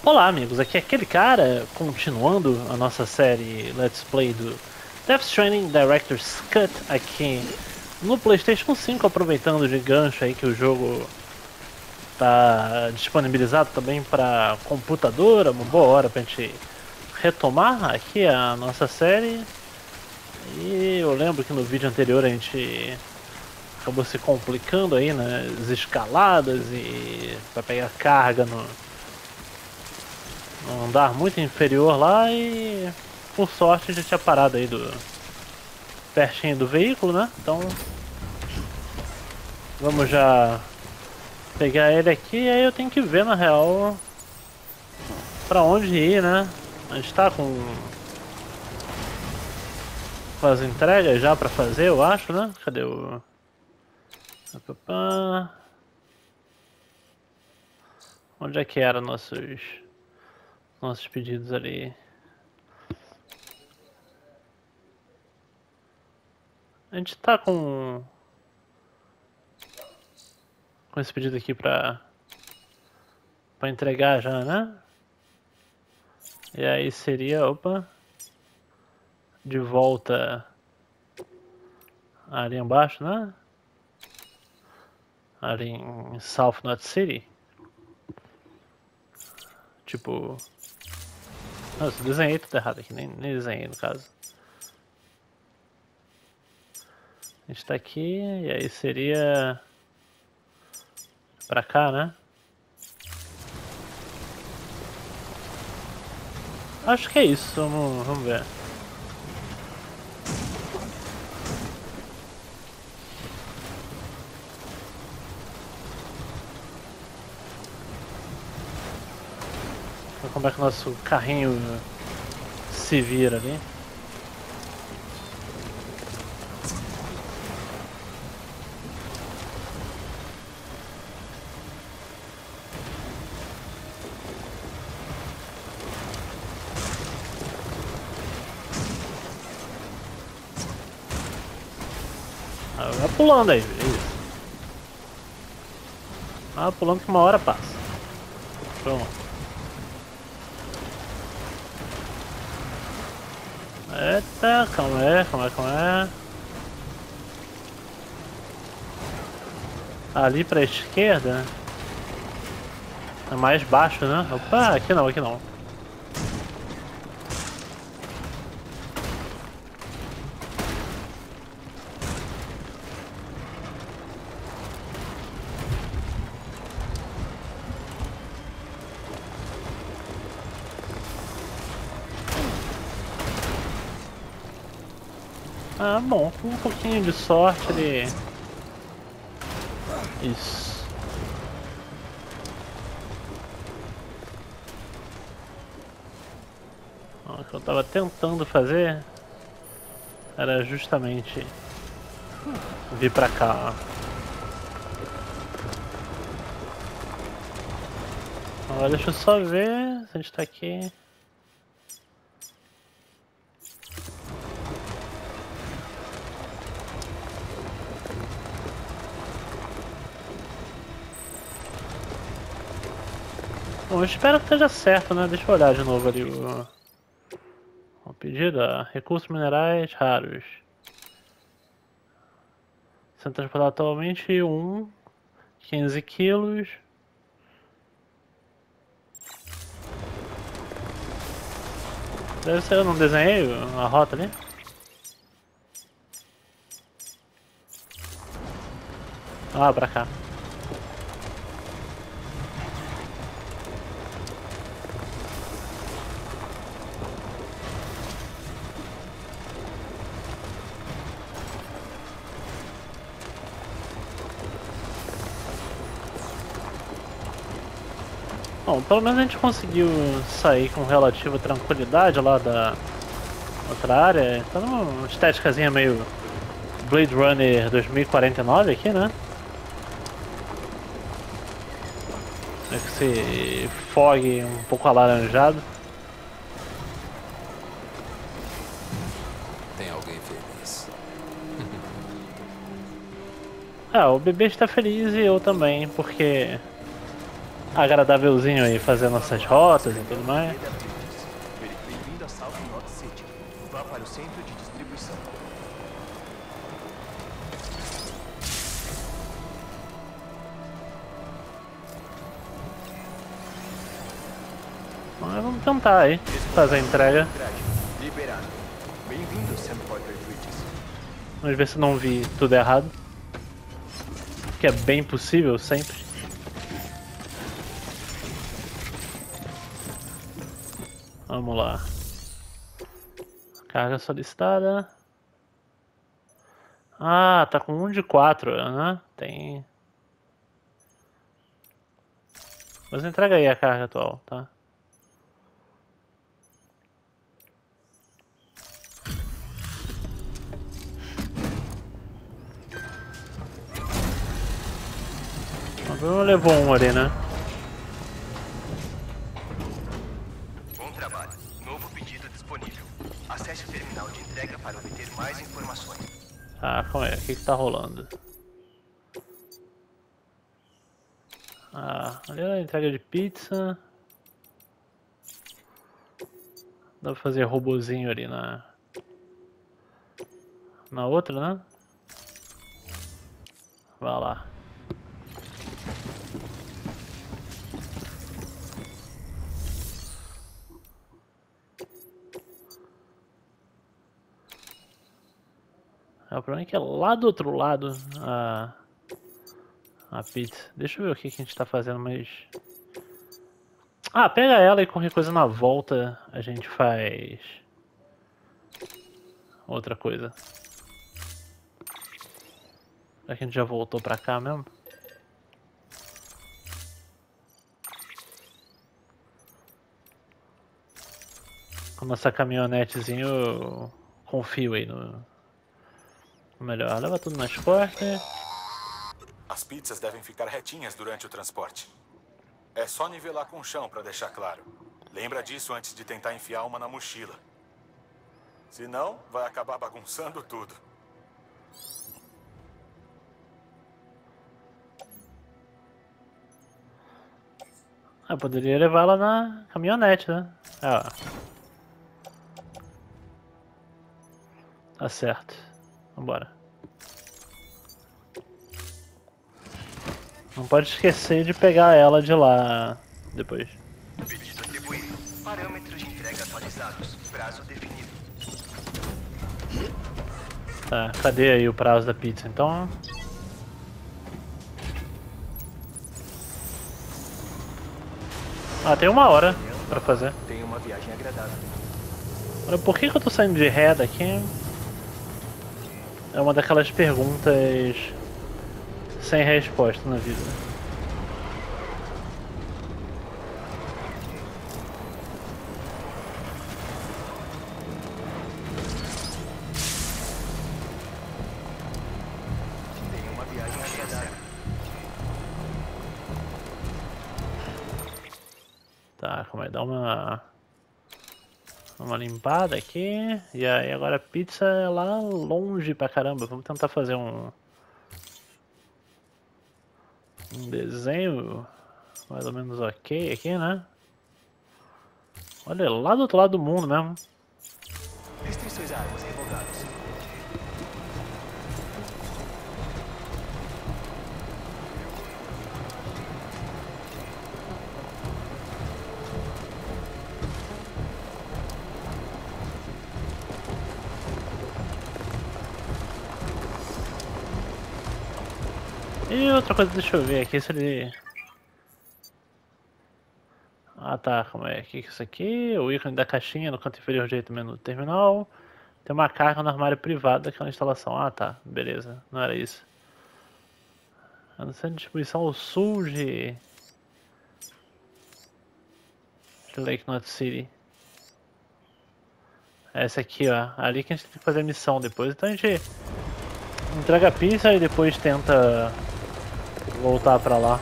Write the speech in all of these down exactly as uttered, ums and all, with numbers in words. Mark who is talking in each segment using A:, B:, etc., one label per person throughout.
A: Olá amigos, aqui é aquele cara, continuando a nossa série Let's Play do Death Stranding Director's Cut aqui no PlayStation cinco, aproveitando de gancho aí que o jogo tá disponibilizado também para computador, é uma boa hora pra gente retomar aqui a nossa série. E eu lembro que no vídeo anterior a gente acabou se complicando aí nas escaladas e para pegar carga no um andar muito inferior lá e por sorte já tinha parado aí do pertinho do veículo, né? Então vamos já pegar ele aqui e aí eu tenho que ver na real pra onde ir, né? A gente tá com, com as entregas já pra fazer, eu acho, né? Cadê o... Onde é que eram nossos nossos pedidos ali? A gente tá com com esse pedido aqui pra pra entregar já, né? E aí seria, opa, de volta ali embaixo, né? Ali em South Knot City. Tipo... Nossa, eu desenhei tudo errado aqui, nem, nem desenhei no caso. A gente tá aqui, e aí seria... pra cá, né? Acho que é isso, vamos, vamos ver. Como é que o nosso carrinho se vira ali. Ah, vai pulando aí, isso. Ah, pulando que uma hora passa. Pronto. Eita, calma aí, calma aí, calma aí. Ali pra esquerda é mais baixo, né? Opa, aqui não, aqui não. Ah, bom, com um pouquinho de sorte ele... Isso. O que eu tava tentando fazer era justamente vir pra cá, ó. Agora deixa eu só ver se a gente tá aqui. Bom, eu espero que esteja certo, né? Deixa eu olhar de novo ali o, o pedido. Ó. Recursos minerais raros. Sendo transportado atualmente um, quinze quilos. Deve ser, eu não desenhei a rota ali. Ah, pra cá. Bom, pelo menos a gente conseguiu sair com relativa tranquilidade lá da outra área. Tá numa estéticazinha meio Blade Runner dois mil e quarenta e nove aqui, né? É que esse fog um pouco alaranjado.
B: Tem alguém feliz.
A: Ah, o bebê está feliz e eu também, porque agradávelzinho aí fazendo essas rotas e tudo mais.
B: Bem-vindo a South Knot City. Vá para o centro de distribuição.
A: Mas vamos tentar aí fazer a entrega.
B: Liberado. Bem-vindo, Sam Porter Bridges.
A: Vamos ver se não vi tudo errado. Que é bem possível sempre. Vamos lá. Carga solicitada. Ah, tá com um de quatro, né? Tem. Mas entrega aí a carga atual, tá? O Bruno levou um ali, né?
B: Bom trabalho. Novo pedido disponível. Acesse o terminal de entrega para obter mais informações.
A: Tá, calma aí, o que que tá rolando? Ah, ali é a entrega de pizza. Dá pra fazer robozinho ali na... Na outra, né? Vai lá. É, o problema é que é lá do outro lado a, a pizza. Deixa eu ver o que, que a gente tá fazendo, mas... Ah, pega ela e qualquer coisa na volta a gente faz... Outra coisa. Será que a gente já voltou pra cá mesmo? Com nossa caminhonetezinho eu confio aí no... no melhor. Leva tudo nas costas.
C: As pizzas devem ficar retinhas durante o transporte. É só nivelar com o chão para deixar claro. Lembra disso antes de tentar enfiar uma na mochila. Senão, vai acabar bagunçando tudo.
A: Ah, poderia levar ela na caminhonete, né? Ah, tá certo. Vambora. Não pode esquecer de pegar ela de lá depois.
B: Pedido atribuído. Parâmetros de entrega atualizados. Prazo definido.
A: Tá, cadê aí o prazo da pizza então? Ah, tem uma hora pra fazer.
B: Tenha uma viagem agradável.
A: Olha, por que, que eu tô saindo de ré daqui? É uma daquelas perguntas sem resposta na vida.
B: Tenha uma viagem agradável.
A: Tá, como é? Dá uma... Uma limpada aqui. E aí agora a pizza é lá longe pra caramba. Vamos tentar fazer um... Um desenho mais ou menos ok aqui, né? Olha, lá do outro lado do mundo mesmo.
B: Restrições a armas revogadas.
A: E outra coisa, deixa eu ver aqui se ele... Ah tá, como é? O que é isso aqui? O ícone da caixinha no canto inferior direito do menu do terminal. Tem uma carga no armário privado daquela instalação. Ah tá, beleza, não era isso. É no centro de distribuição ao sul de... de Lake Knot City. Essa aqui, ó. Ali que a gente tem que fazer a missão depois. Então a gente entrega a pizza e depois tenta voltar pra lá.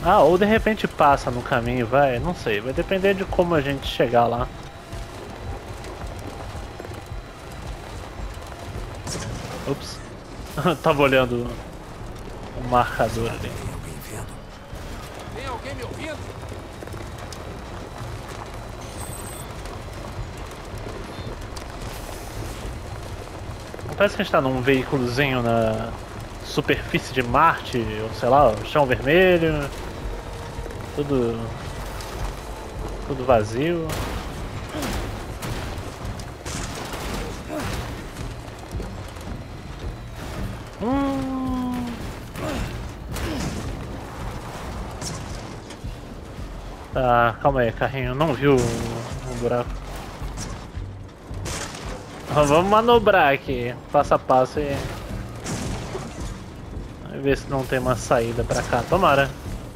A: Ah, ou de repente passa no caminho, vai, não sei, vai depender de como a gente chegar lá. Ups. Tava olhando o marcador ali.
D: Tem alguém vendo? Tem alguém me ouvindo?
A: Parece que a gente tá num veículozinho na superfície de Marte, ou sei lá, chão vermelho. Tudo. Tudo vazio. Hum. Tá, calma aí, carrinho. Não viu o, o buraco. Vamos manobrar aqui, passo a passo e... ver se não tem uma saída pra cá. Tomara.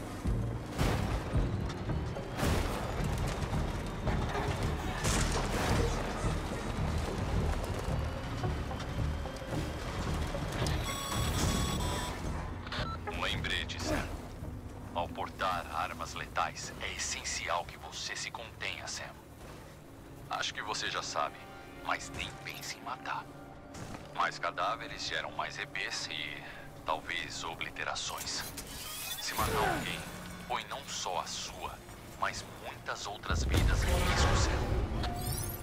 E: Um lembrete, Sam. Ao portar armas letais, é essencial que você se contenha, Sam. Acho que você já sabe, mas nem pense em matar. Mais cadáveres geram mais E Pês e talvez obliterações. Se matar alguém, põe não só a sua, mas muitas outras vidas em risco, Sam.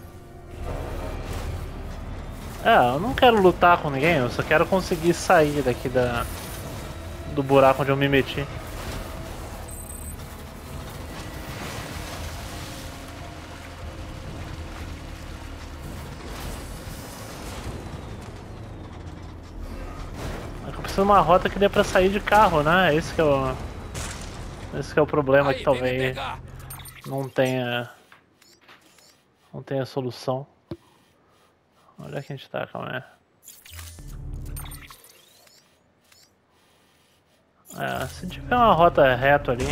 A: É, eu não quero lutar com ninguém, eu só quero conseguir sair daqui da... do buraco onde eu me meti. Eu preciso de uma rota que dê pra sair de carro, né? Esse que é o... Esse que é o problema, que talvez não tenha... Não tenha solução. Onde é que a gente tá, calma aí. É, se tiver uma rota reta ali...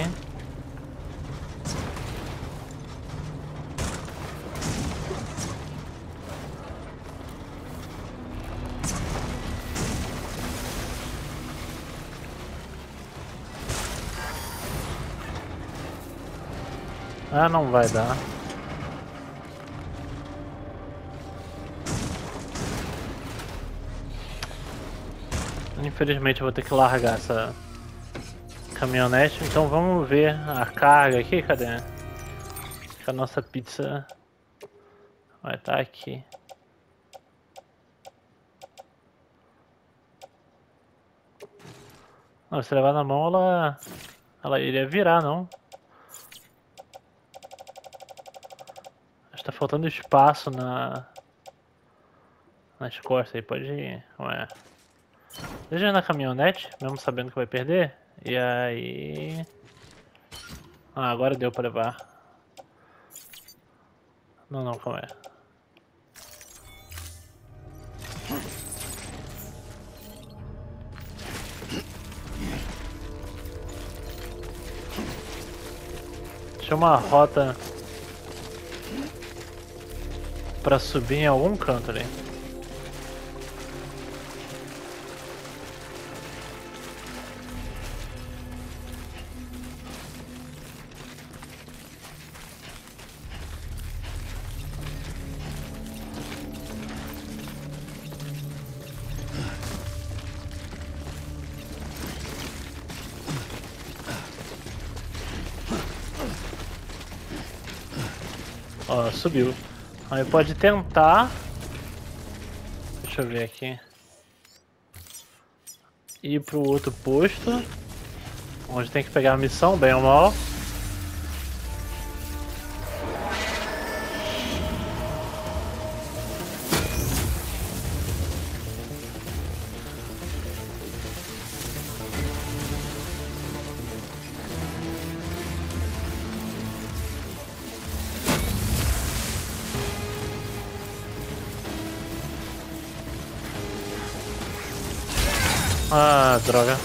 A: Ah, não vai dar. Infelizmente eu vou ter que largar essa caminhonete, então vamos ver a carga aqui, cadê? Acho que a nossa pizza vai estar aqui. Não, se levar na mão ela, ela iria virar, não? Acho que tá faltando espaço na nas costas aí, pode ir, ué. Deixa na caminhonete, mesmo sabendo que vai perder. E aí... Ah, agora deu pra levar. Não, não, calma aí. Tinha uma rota pra subir em algum canto ali. Ó, subiu. Aí pode tentar. Deixa eu ver aqui. Ir pro outro posto. Onde tem que pegar a missão, bem ou mal. Ah, droga.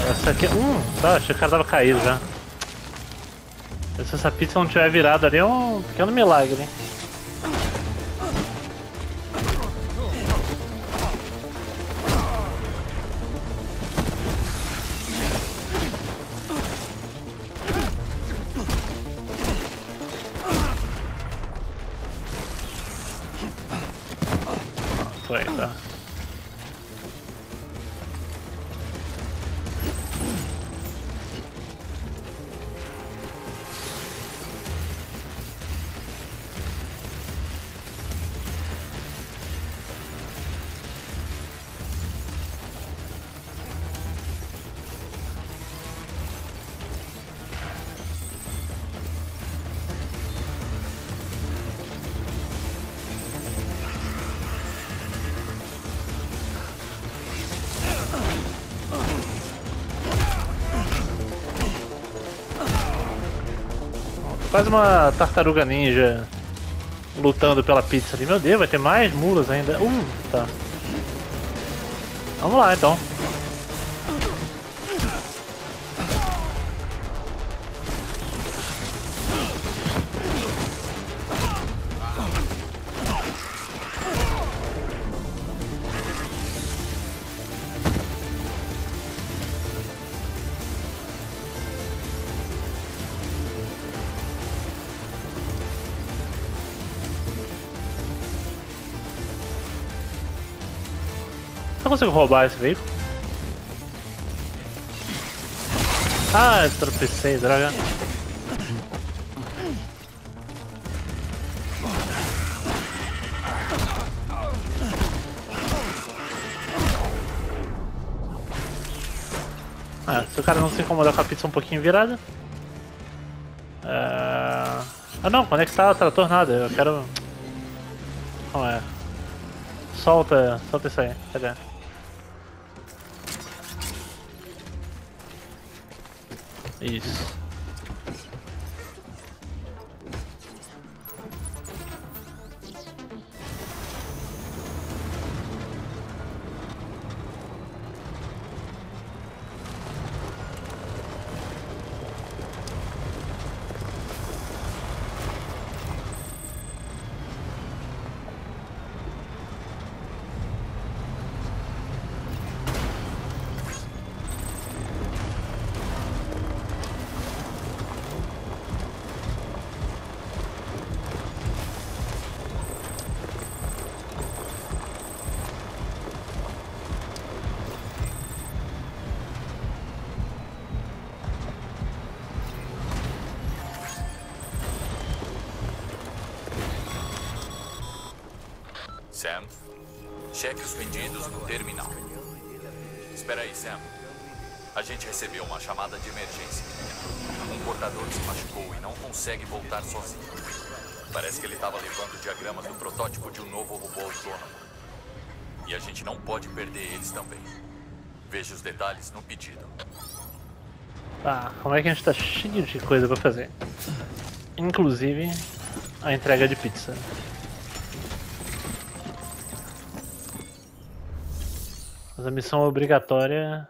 A: Essa aqui... Hum, tá, achei que o cara tava caído já. Se essa pizza não tiver virado ali é um pequeno milagre, hein? Foi, tá. Quase uma tartaruga ninja lutando pela pizza ali. Meu Deus, vai ter mais mulas ainda. Uh, tá. Vamos lá então. Eu consigo roubar esse veículo? Ah, eu tropecei, droga. Ah, se o cara não se incomodar com a pizza um pouquinho virada. É... Ah não, conectar o trator nada, eu quero... Não é. Solta, solta isso aí, cadê? Isso.
E: Sam, cheque os pedidos no terminal. Espera aí, Sam. A gente recebeu uma chamada de emergência. Um portador se machucou e não consegue voltar sozinho. Parece que ele estava levando diagramas do protótipo de um novo robô autônomo. E a gente não pode perder eles também. Veja os detalhes no pedido.
A: Tá, como é que a gente tá cheio de coisa pra fazer? Inclusive a entrega de pizza. Mas a missão obrigatória...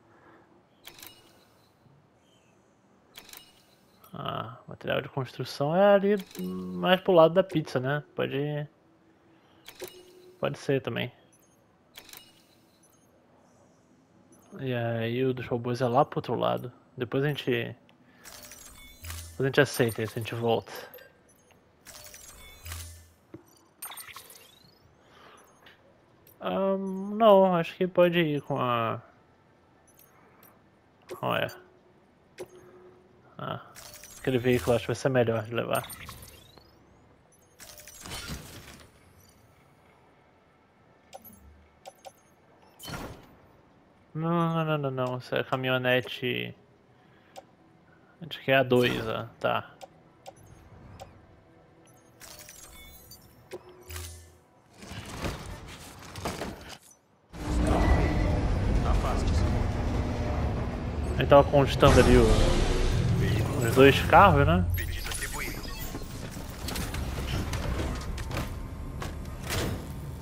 A: Ah, material de construção é ali mais pro lado da pizza, né? Pode... Pode ser também. E aí o dos robôs é lá pro outro lado. Depois a gente... Depois a gente aceita isso, a gente volta. Um, não, acho que pode ir com a... Qual é? Ah, aquele veículo acho que vai ser melhor de levar. Não, não, não, não, essa é a caminhonete... Acho que é a dois, ó, tá. A gente tava constando ali o, os dois carros, né?
B: Pedido atribuído.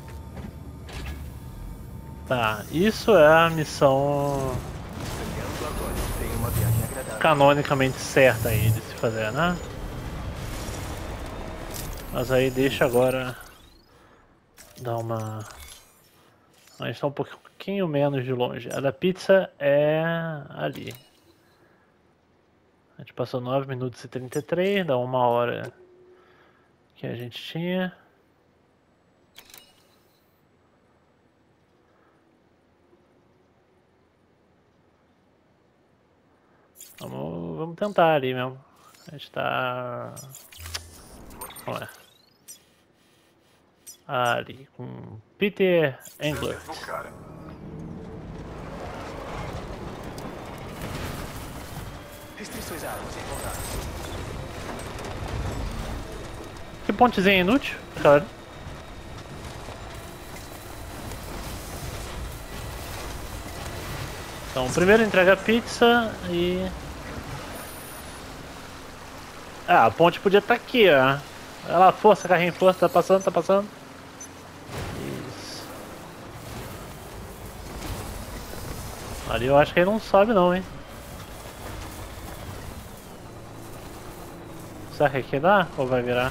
A: Tá, isso é a missão canonicamente certa aí de se fazer, né? Mas aí deixa agora dar uma... A gente tá um pouquinho menos de longe. A da pizza é ali. A gente passou nove minutos e trinta e três, dá uma hora que a gente tinha. Vamos, vamos tentar ali mesmo. A gente tá... Vamos lá. Ali, com Peter Englert.
B: Restrições a armas encontradas.
A: Que pontezinha inútil, cara. Então, primeiro entrega a pizza e... Ah, a ponte podia estar aqui, ó. Olha lá, força, carrinho, força, tá passando, tá passando. Isso. Ali eu acho que ele não sobe não, hein. Será que aqui dá? Ou vai virar?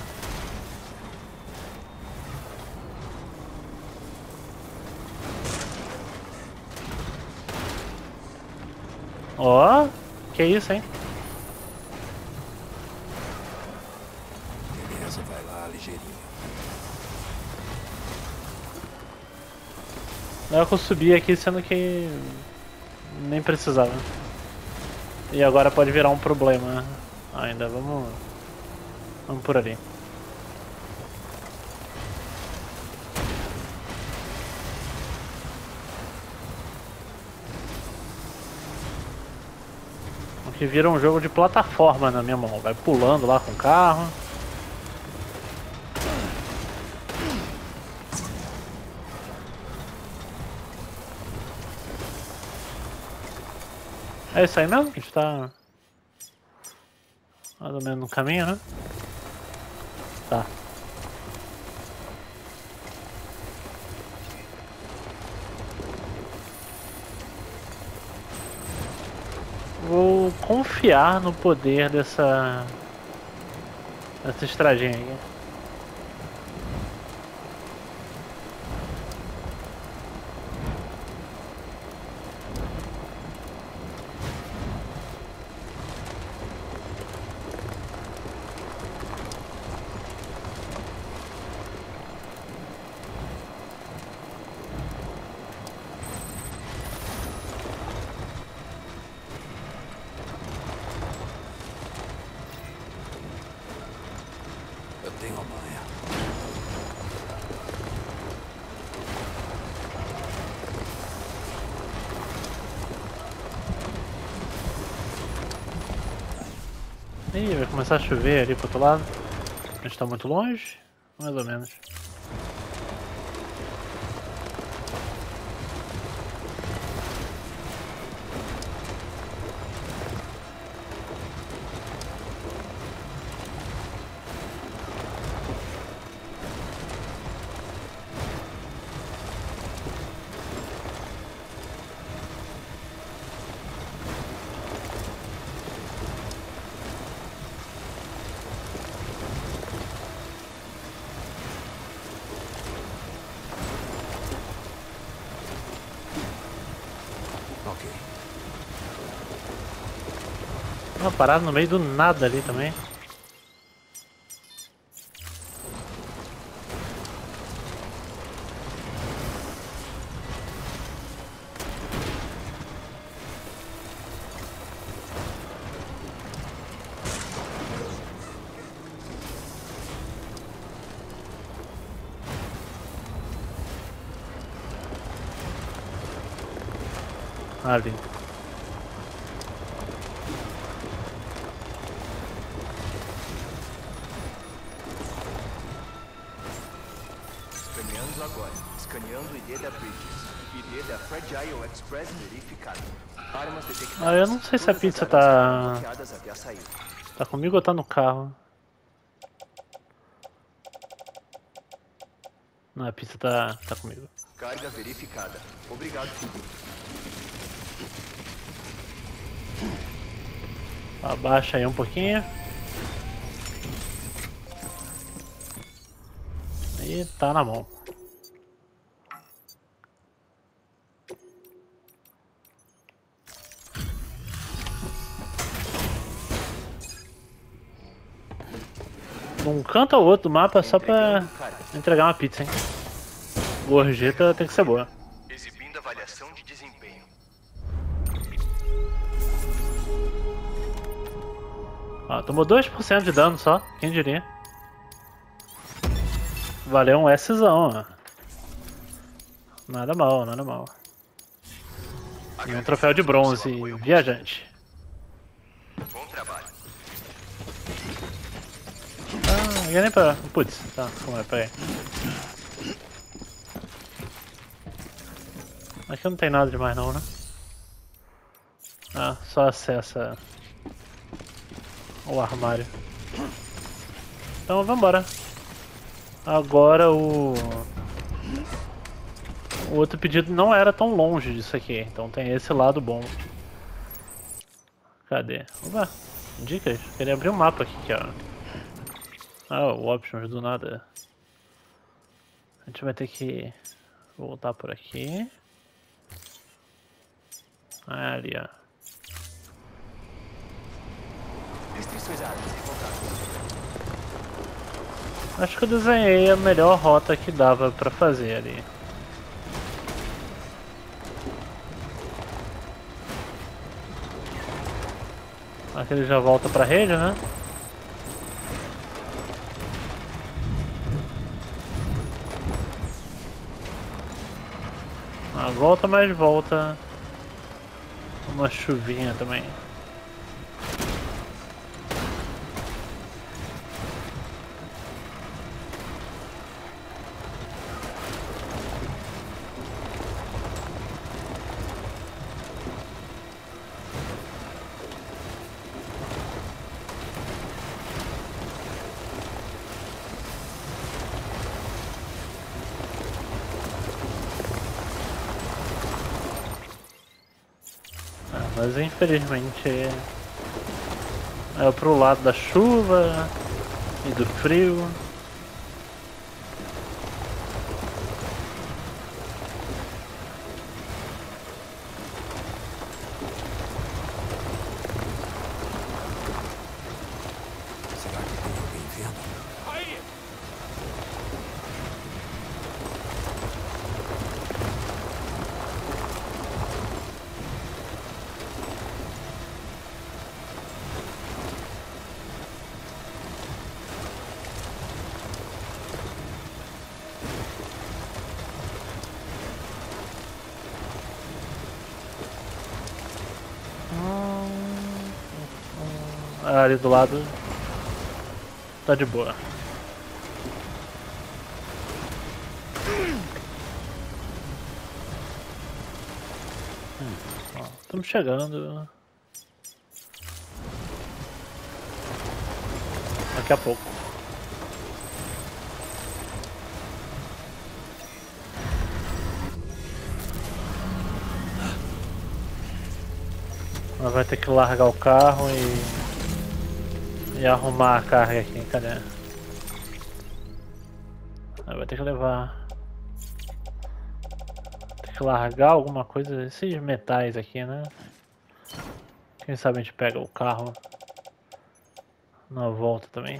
A: Ó, oh, que isso, hein?
D: Beleza, vai lá, ligeirinho.
A: Não é que eu subi aqui, sendo que nem precisava. E agora pode virar um problema ainda. Vamos, vamos por ali. Que vira um jogo de plataforma na minha mão. Vai pulando lá com o carro. É isso aí mesmo? A gente tá mais ou menos no caminho, né? Tá. Vou confiar no poder dessa dessa estradinha aí.
D: Eu tenho a manha.
A: Ih, vai começar a chover ali pro outro lado. A gente tá muito longe? Mais ou menos.
D: Ok.
A: Uma parada no meio do nada ali também. Ali.
B: Escaneando agora. Escaneando o I D da Bridges. I D da Fragile Express verificado. Armas detectadas.
A: Ah, eu não sei se a pizza tá... Tá comigo ou tá no carro? Não, a pizza tá, tá comigo.
B: Carga verificada. Obrigado.
A: Abaixa aí um pouquinho. E tá na mão. Um canto ou outro do mapa só pra entregar uma pizza, hein? Gorjeta tem que ser boa.
B: Exibindo avaliação de desempenho.
A: Ó, tomou dois por cento de dano só, quem diria? Valeu um Szão, ó. Nada mal, nada mal. E um troféu de bronze, viajante.
B: Bom trabalho.
A: Ah, ia nem pra... Putz, tá, como é, peraí. Aqui não tem nada demais não, né? Ah, só acessa o armário. Então vambora. Agora o... O outro pedido não era tão longe disso aqui, então tem esse lado bom. Cadê? Opa, dicas. Queria abrir um mapa aqui, ó. Ah, o options do nada. A gente vai ter que voltar por aqui. Ah, ali, ó.
B: Restrições áreas encontradas.
A: Acho que eu desenhei a melhor rota que dava pra fazer ali. Aqui ele já volta pra rede, né? Ah, volta, mas volta uma chuvinha também. Mas infelizmente é pro lado da chuva e do frio.
D: Será que tem alguém vendo?
A: Ah, ali do lado tá de boa. Hum, ó, estamos chegando. Daqui a pouco. Nós vai ter que largar o carro e e arrumar a carga aqui, cadê? Vai ter que levar. Tem que largar alguma coisa, esses metais aqui, né? Quem sabe a gente pega o carro na volta também.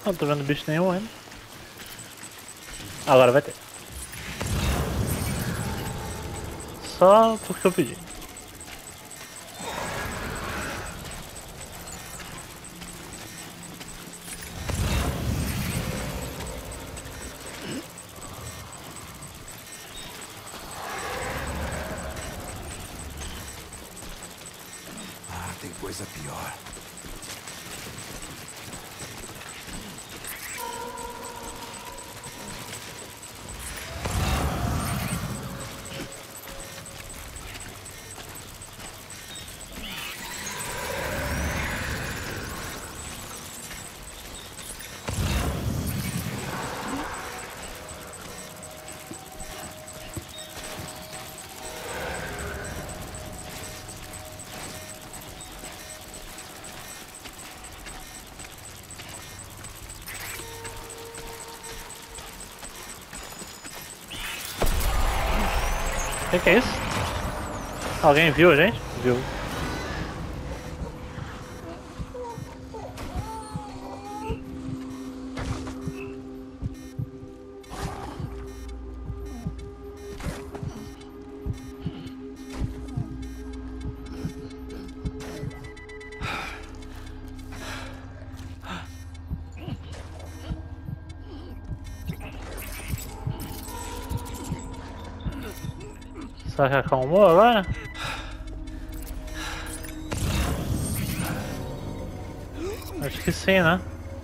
A: Não tô vendo bicho nenhum ainda. Agora vai ter. Só porque eu pedi.
D: Ah, tem coisa pior.
A: O que, que é isso? Alguém viu a gente? Viu. Será que acalmou agora? Acho que sim, né?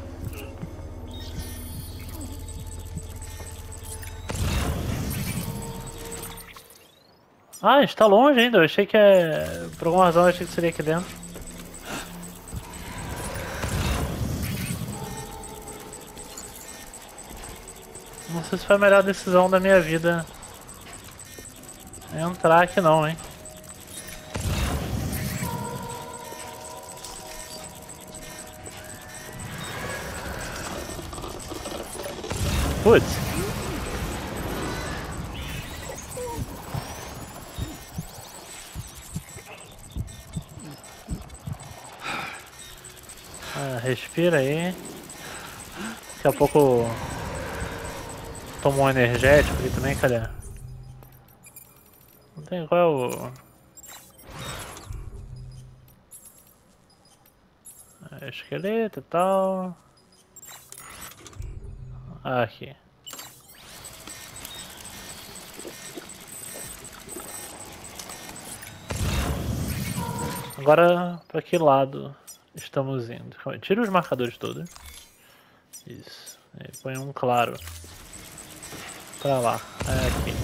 A: Ah, a gente tá longe ainda. Eu achei que é... Por alguma razão eu achei que seria aqui dentro. Não sei se foi a melhor decisão da minha vida entrar aqui não, hein? Putz. Ah, respira aí. Daqui a pouco tomo um energético aqui também, cadê? Não tem qual é o... É, esqueleto e tal. Ah, aqui. Agora, para que lado estamos indo? Tira os marcadores todos. Isso. Aí põe um claro. Pra lá. É aqui.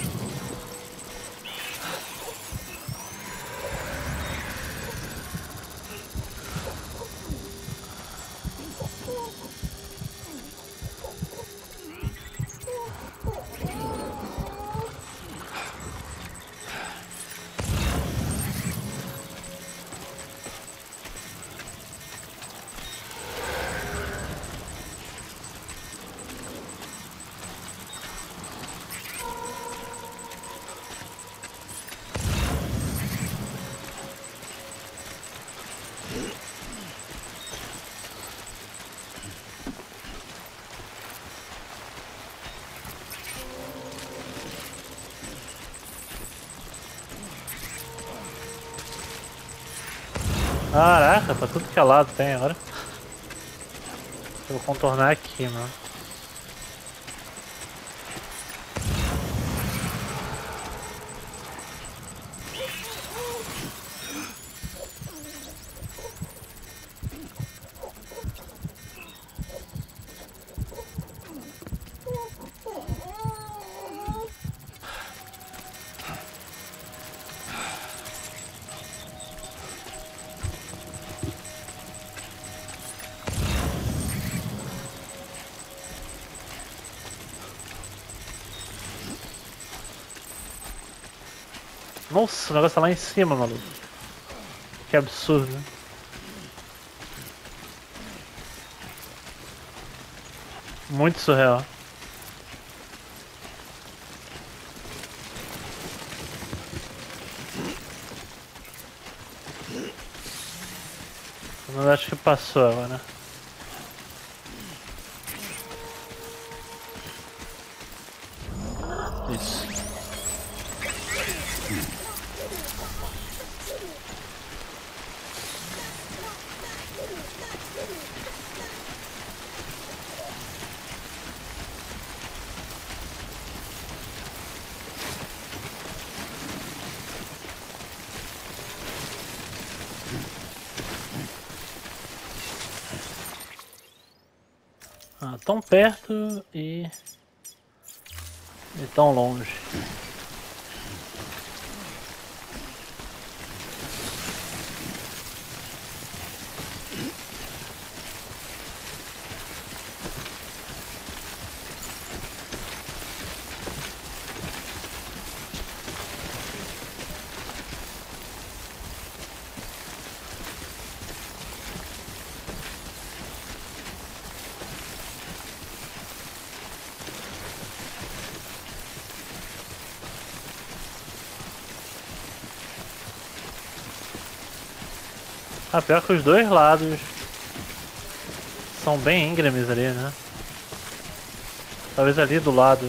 A: Caraca, pra tudo que é lado tem agora. Eu vou contornar aqui, mano. Nossa, o negócio tá lá em cima, maluco. Que absurdo, né? Muito surreal. Eu acho que passou agora. Ah, tão perto e... e tão longe. Ah, pior que os dois lados são bem íngremes ali, né? Talvez ali do lado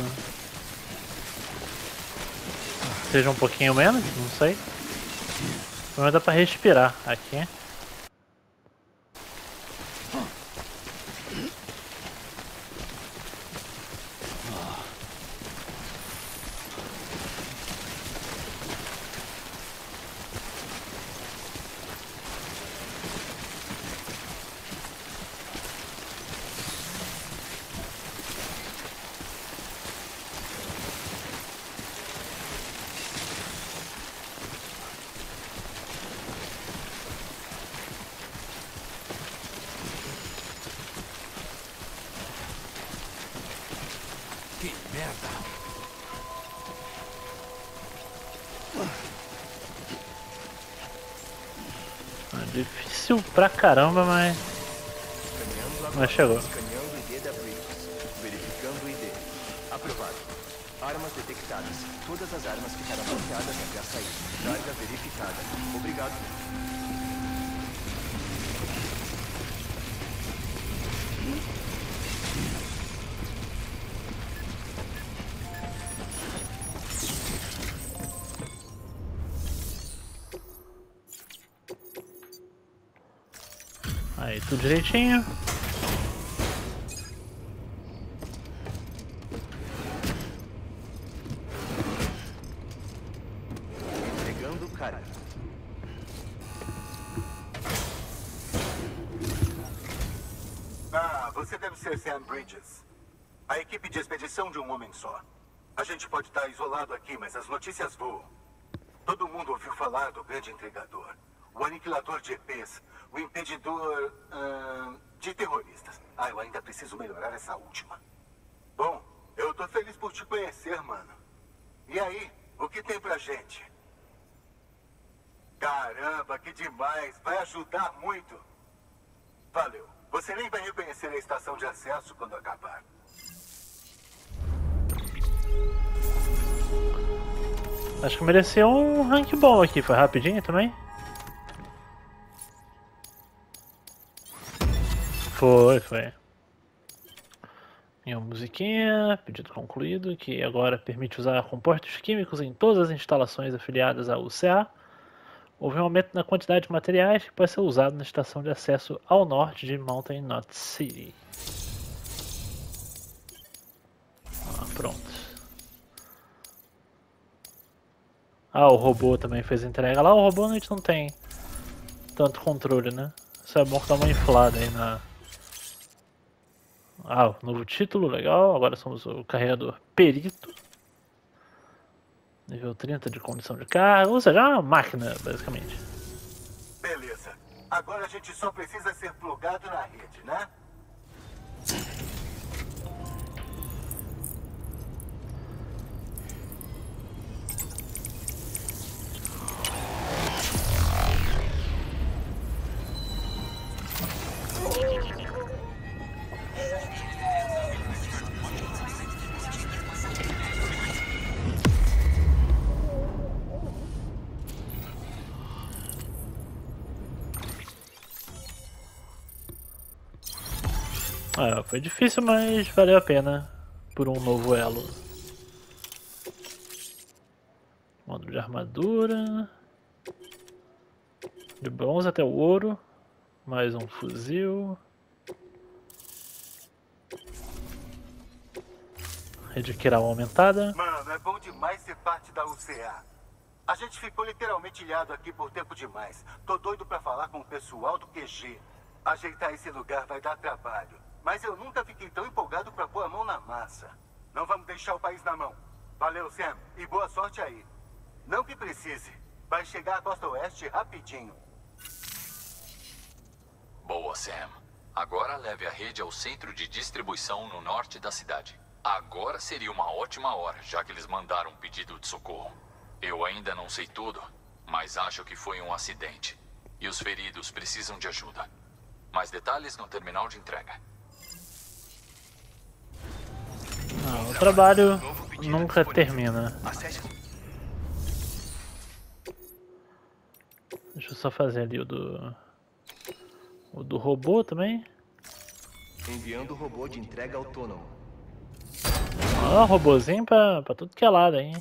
A: seja um pouquinho menos, não sei. Mas dá pra respirar aqui.
D: Que merda!
A: É difícil pra caramba, mas... mas chegou.
B: Escaneando o I D da Bridges. Verificando o I D. Aprovado. Armas detectadas. Todas as armas ficarão bloqueadas até a saída. Carga verificada. Obrigado.
A: Aí, tudo direitinho.
B: Entregando carga.
F: Ah, você deve ser Sam Bridges. A equipe de expedição de um homem só. A gente pode estar isolado aqui, mas as notícias voam. Todo mundo ouviu falar do grande entregador. O aniquilador de E Pês. O impedidor ahn, de terroristas. Ah, eu ainda preciso melhorar essa última. Bom, eu tô feliz por te conhecer, mano. E aí, o que tem pra gente? Caramba, que demais. Vai ajudar muito. Valeu. Você nem vai reconhecer a estação de acesso quando acabar.
A: Acho que mereceu um rank bom aqui. Foi rapidinho também? Foi, foi. E uma musiquinha, pedido concluído, que agora permite usar compostos químicos em todas as instalações afiliadas à U C A. Houve um aumento na quantidade de materiais que pode ser usado na estação de acesso ao norte de Mountain Knot City. Ah, pronto. Ah, o robô também fez entrega lá. O robô a gente não tem tanto controle, né? Isso é bom que dá uma inflada aí na... Ah, novo título, legal. Agora somos o carregador Perito. Nível trinta de condição de carga. Ou seja, é uma máquina, basicamente.
F: Beleza. Agora a gente só precisa ser plugado na rede, né?
A: Ah, foi difícil, mas valeu a pena por um novo elo. Módulo de armadura. De bronze até o ouro. Mais um fuzil. Rede Kiral aumentada.
F: Mano, é bom demais ser parte da U C A. A gente ficou literalmente ilhado aqui por tempo demais. Tô doido pra falar com o pessoal do Q G. Ajeitar esse lugar vai dar trabalho. mas eu nunca fiquei tão empolgado pra pôr a mão na massa. Não vamos deixar o país na mão. Valeu, Sam, e boa sorte aí. Não que precise. Vai chegar à costa oeste rapidinho.
E: Boa, Sam. Agora leve a rede ao centro de distribuição no norte da cidade. Agora seria uma ótima hora, já que eles mandaram um pedido de socorro. Eu ainda não sei tudo, mas acho que foi um acidente. E os feridos precisam de ajuda. Mais detalhes no terminal de entrega.
A: Ah, o trabalho nunca termina. Deixa eu só fazer ali o do... O do robô também.
B: Enviando o robô de entrega autônomo.
A: Ó, robôzinho pra, pra tudo que é lado, hein.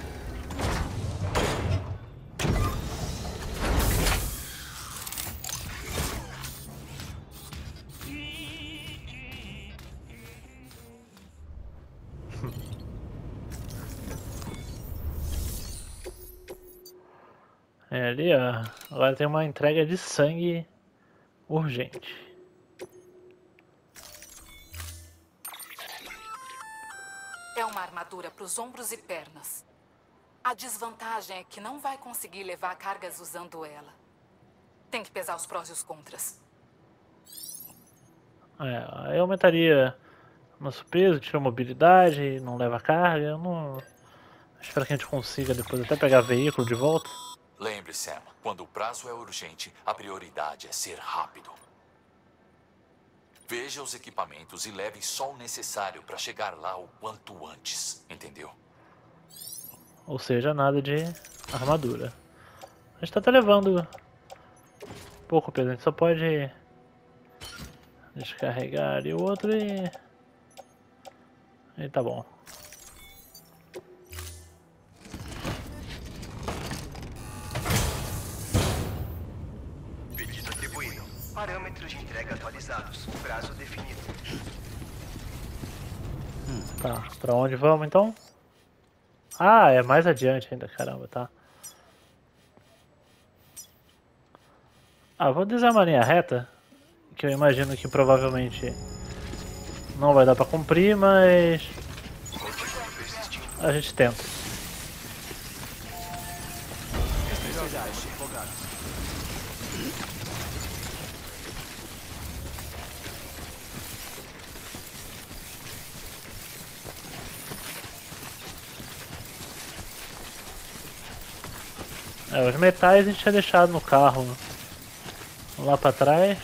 A: É ali, ó. Agora tem uma entrega de sangue urgente.
G: É uma armadura para os ombros e pernas. A desvantagem é que não vai conseguir levar cargas usando ela. Tem que pesar os prós e os contras.
A: É, aí aumentaria nosso peso, tira a mobilidade, não leva carga. Eu não... Espero que a gente consiga depois até pegar veículo de volta.
E: Lembre-se, Sam, quando o prazo é urgente, a prioridade é ser rápido. Veja os equipamentos e leve só o necessário para chegar lá o quanto antes, entendeu?
A: Ou seja, nada de armadura. A gente tá até levando pouco peso, a gente só pode descarregar ali o outro e... E tá bom.
B: Pedido atribuído. Parâmetros de entrega atualizados. Prazo definido.
A: Tá, pra onde vamos então? Ah, é mais adiante ainda, caramba, tá. Ah, vou desenhar uma linha reta, que eu imagino que provavelmente não vai dar pra cumprir, mas a gente tenta. É, os metais a gente tinha deixado no carro lá pra trás.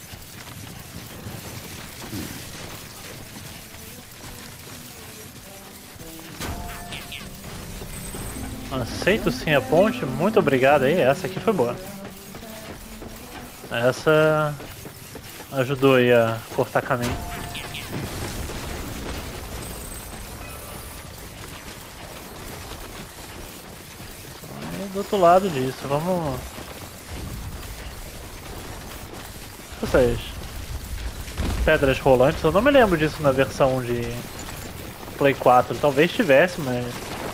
A: Aceito sim a ponte, muito obrigado aí, essa aqui foi boa. Essa ajudou aí a cortar caminho. E do outro lado disso, vamos... Essas pedras rolantes, eu não me lembro disso na versão de Play quatro, talvez tivesse, mas...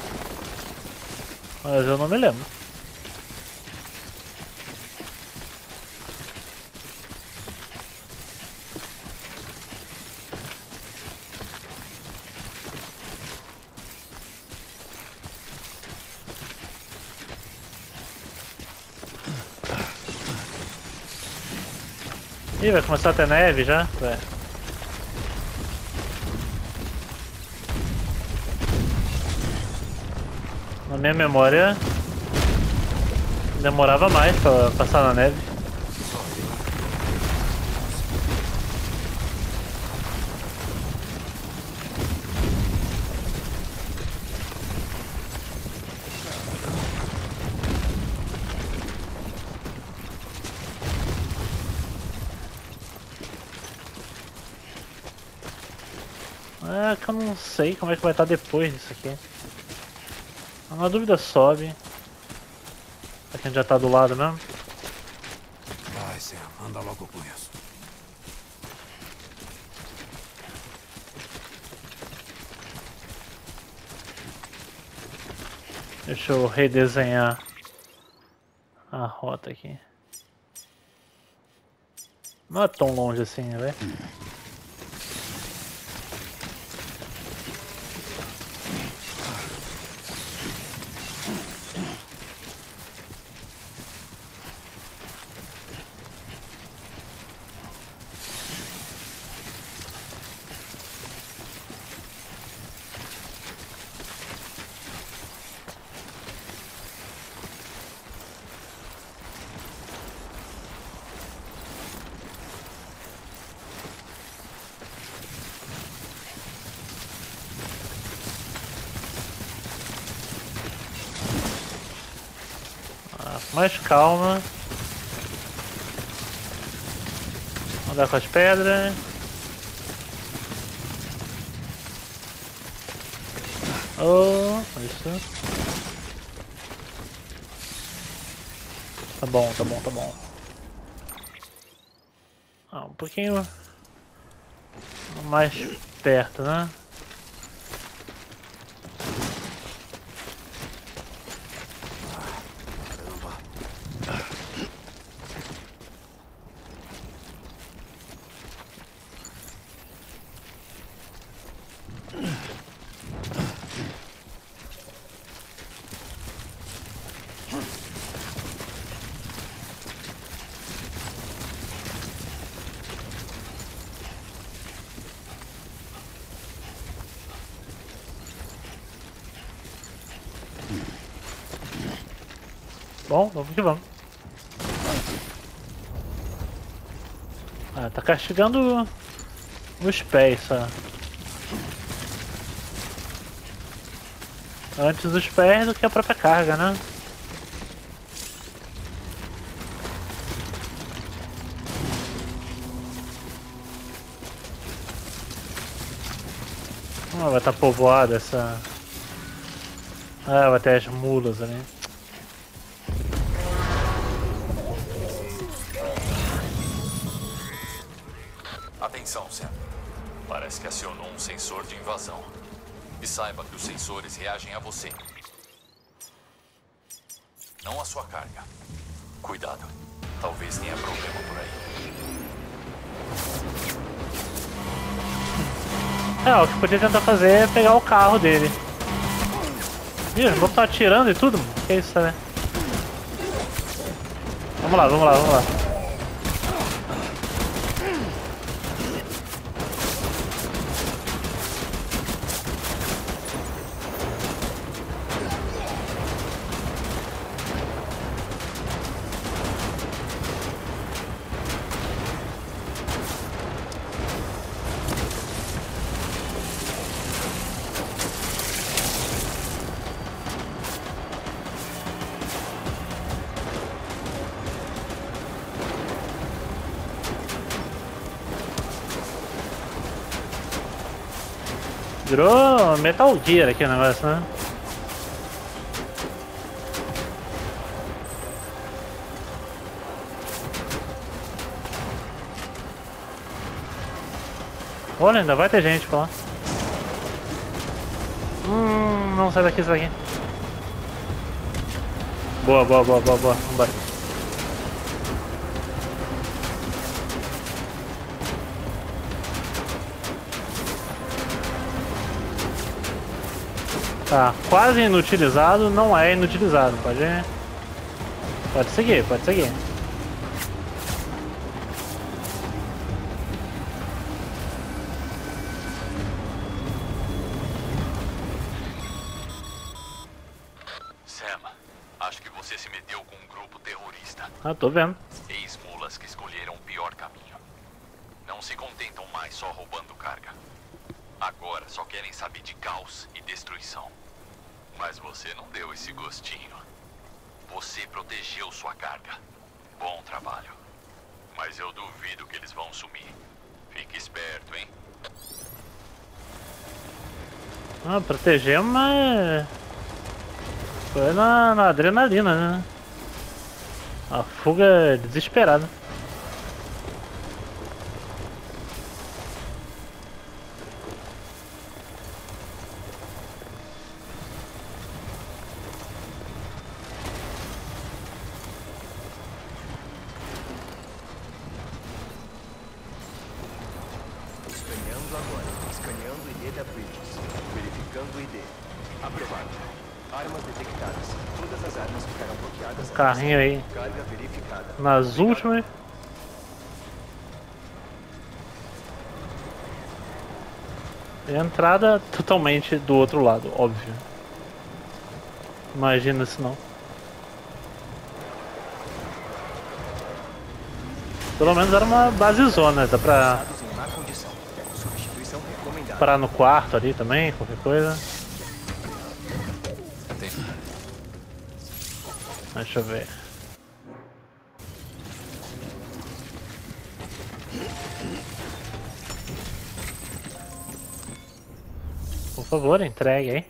A: Mas eu não me lembro. Ih, vai começar a ter neve já? Vai. Na minha memória demorava mais pra passar na neve. É que eu não sei como é que vai estar depois disso aqui. Na dúvida sobe. Aqui a gente já tá do lado mesmo.
D: Vai, Sam, anda logo com isso.
A: Deixa eu redesenhar a rota aqui. Não é tão longe assim, né, velho? Tá, mais calma. Andar com as pedras. Oh, isso. Tá bom, tá bom, tá bom. Ah, um pouquinho mais perto, né? Bom, vamos que vamos. Ah, tá castigando os pés, só. Antes os pés do que a própria carga, né? Ah, vai estar povoada essa... Ah, vai ter as mulas ali.
E: Atenção, Sam. Parece que acionou um sensor de invasão. E saiba que os sensores reagem a você. Não a sua carga. Cuidado. Talvez tenha problema por aí.
A: É, o que podia tentar fazer é pegar o carro dele. Ih, o bobo tá atirando e tudo, mano. Que isso, né? Vamos lá, vamos lá, vamos lá. Virou Metal Gear aqui o negócio, né? Olha, ainda vai ter gente pra lá. Hum, não sai daqui, sai daqui. Boa, boa, boa, boa, boa. Vambora. Tá, quase inutilizado, não é inutilizado, pode pode seguir, pode seguir.
E: Sam, acho que você se meteu com um grupo terrorista.
A: Ah, tô vendo.
E: Ex-mulas que escolheram o pior caminho. Não se contentam mais só roubando carga. Agora só querem saber de caos e destruição. Mas você não deu esse gostinho. Você protegeu sua carga. Bom trabalho. Mas eu duvido que eles vão sumir. Fique esperto, hein?
A: Ah, proteger, mas... Foi na, na adrenalina, né? A fuga desesperada.
B: Escaneando agora. Escaneando o I D da Bridges. Verificando o I D. Aprovado. Armas detectadas. Todas as armas ficarão bloqueadas.
A: Carrinho aí.
B: Carga verificada.
A: Nas últimas. E a entrada totalmente do outro lado, óbvio. Imagina se não. Pelo menos era uma basezona, dá pra
B: Em má condição. Substituição recomendada.
A: parar no quarto ali também, qualquer coisa.
E: Tem.
A: Deixa eu ver. favor, entregue aí.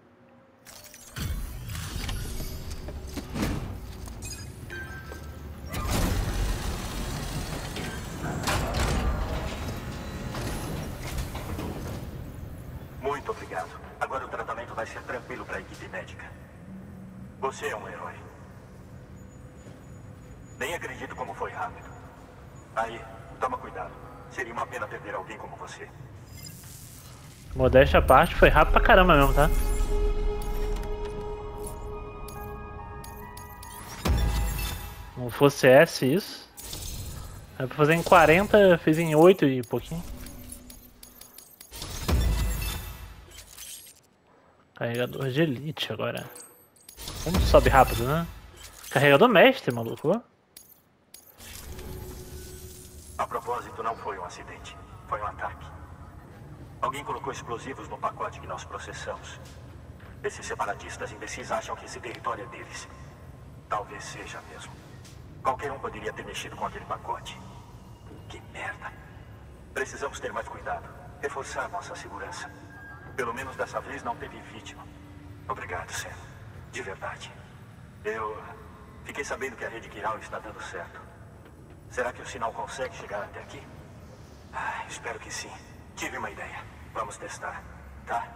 F: Muito obrigado. Agora o tratamento vai ser tranquilo para a equipe médica. Você é um herói. Nem acredito como foi rápido. Aí, toma cuidado. Seria uma pena perder alguém como você.
A: Modéstia à parte, foi rápido pra caramba mesmo, tá? Não fosse S isso. Era pra fazer em quarenta, fiz em oito e pouquinho. Carregador de elite agora. Como sobe rápido, né? Carregador mestre, maluco. Ó.
F: A propósito, não foi um acidente. Foi um ataque. Alguém colocou explosivos no pacote que nós processamos. Esses separatistas imbecis acham que esse território é deles. Talvez seja mesmo. Qualquer um poderia ter mexido com aquele pacote. Que merda. Precisamos ter mais cuidado. Reforçar nossa segurança. Pelo menos dessa vez não teve vítima. Obrigado, Sam. De verdade. Eu fiquei sabendo que a rede Kiral está dando certo. Será que o sinal consegue chegar até aqui? Ah, espero que sim. Tive uma ideia. Vamos testar, tá?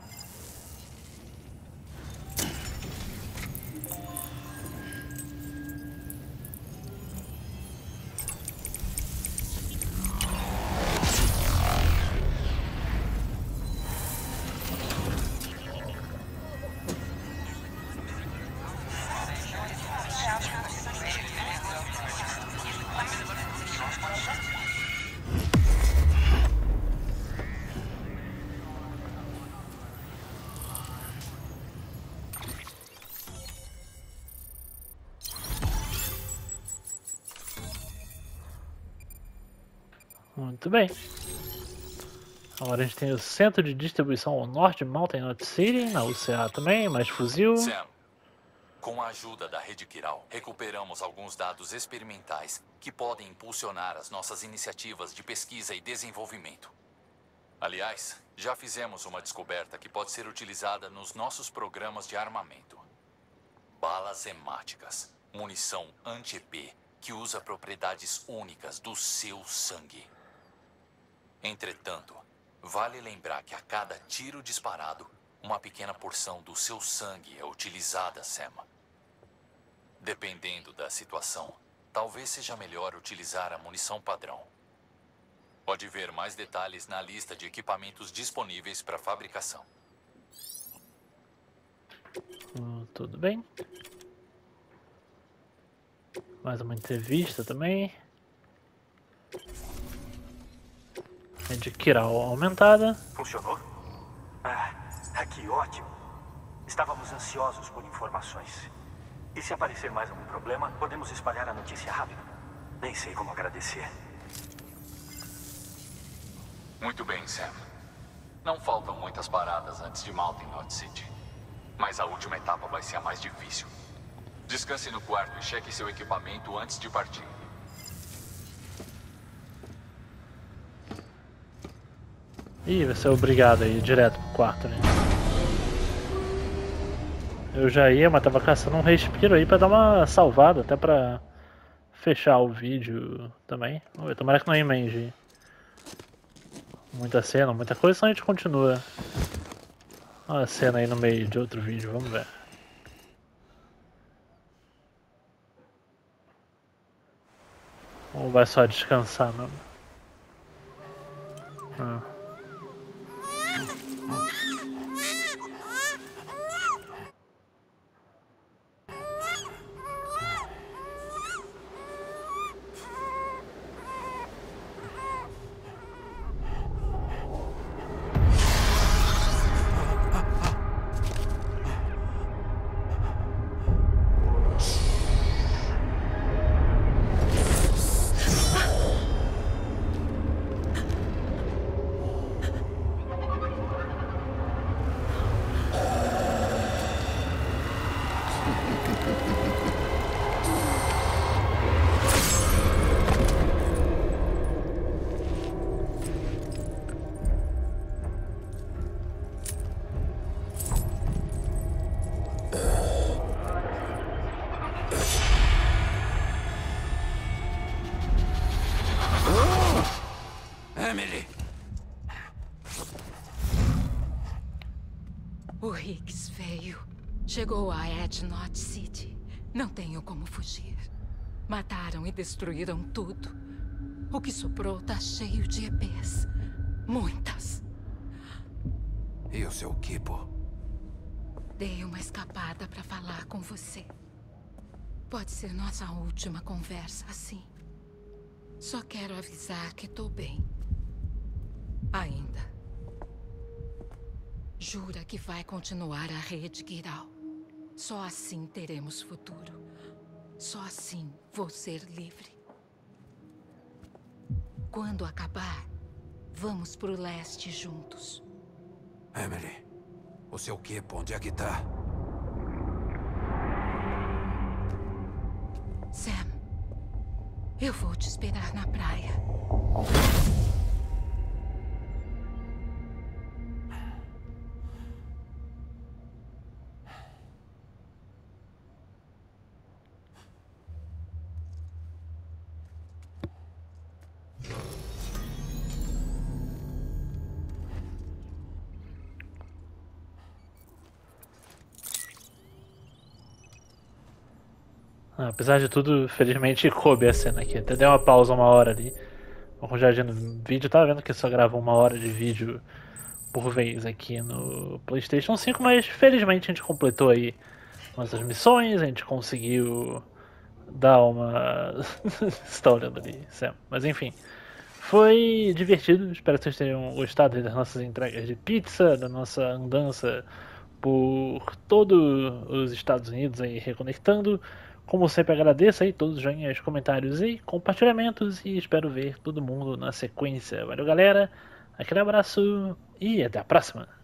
A: Muito bem. Agora a gente tem o centro de distribuição ao norte de Mountain Knot City, na U C A também, mais fuzil.
E: Sam, com a ajuda da rede Kiral, recuperamos alguns dados experimentais que podem impulsionar as nossas iniciativas de pesquisa e desenvolvimento. Aliás, já fizemos uma descoberta que pode ser utilizada nos nossos programas de armamento. Balas hemáticas, munição anti-E P, que usa propriedades únicas do seu sangue. Entretanto, vale lembrar que a cada tiro disparado, uma pequena porção do seu sangue é utilizada, Sam. Dependendo da situação, talvez seja melhor utilizar a munição padrão. Pode ver mais detalhes na lista de equipamentos disponíveis para fabricação.
A: Hum, tudo bem. Mais uma entrevista também. É de Kiral aumentada.
F: Funcionou? Ah, que ótimo. Estávamos ansiosos por informações. E se aparecer mais algum problema, podemos espalhar a notícia rápido. Nem sei como agradecer.
E: Muito bem, Sam. Não faltam muitas paradas antes de Mountain Knot City. Mas a última etapa vai ser a mais difícil. Descanse no quarto e cheque seu equipamento antes de partir.
A: Ih, vai ser obrigado a ir direto pro quarto, né? Eu já ia, mas tava caçando um respiro aí pra dar uma salvada, até pra fechar o vídeo também. Vamos ver, tomara que não emende muita cena, muita coisa, senão a gente continua uma cena aí no meio de outro vídeo, vamos ver. Ou vai só descansar mesmo? Ah.
D: Emily!
H: O Higgs veio. Chegou a Ednot City. Não tenho como fugir. Mataram e destruíram tudo. O que sobrou tá cheio de E Pês. Muitas.
D: E o seu Kipo?
H: Dei uma escapada pra falar com você. Pode ser nossa última conversa assim. Só quero avisar que tô bem. Ainda. Jura que vai continuar a rede Giral. Só assim teremos futuro. Só assim vou ser livre. Quando acabar, vamos pro leste juntos.
D: Emily, o seu Kipo, onde é que tá?
H: Sam, eu vou te esperar na praia.
A: Ah, apesar de tudo, felizmente coube a cena aqui. Até deu uma pausa uma hora ali. Como já no vídeo, tava vendo que só grava uma hora de vídeo por vez aqui no PlayStation cinco, mas felizmente a gente completou aí nossas missões, a gente conseguiu dar uma... Você tá olhando ali, Sam. Mas enfim, foi divertido. Espero que vocês tenham gostado das nossas entregas de pizza, da nossa andança por todos os Estados Unidos aí reconectando. Como sempre, agradeço aí todos os joinhas, comentários e compartilhamentos e espero ver todo mundo na sequência. Valeu, galera, aquele abraço e até a próxima!